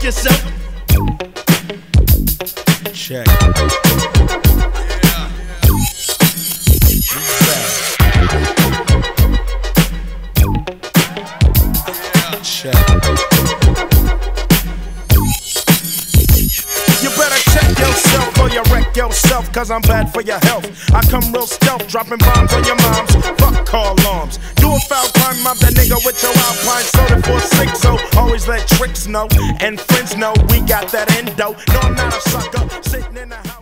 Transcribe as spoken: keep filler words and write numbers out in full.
yourself. Check. Check. You better check yourself or you wreck yourself, cause I'm bad for your health. I come real stealth, dropping bombs on your moms. Fuck call alarms. Do a foul crime, mob that nigga with your Alpine soda for six. So always let tricks know and friends know we got that endo. No, I'm not a sucker sitting in the house.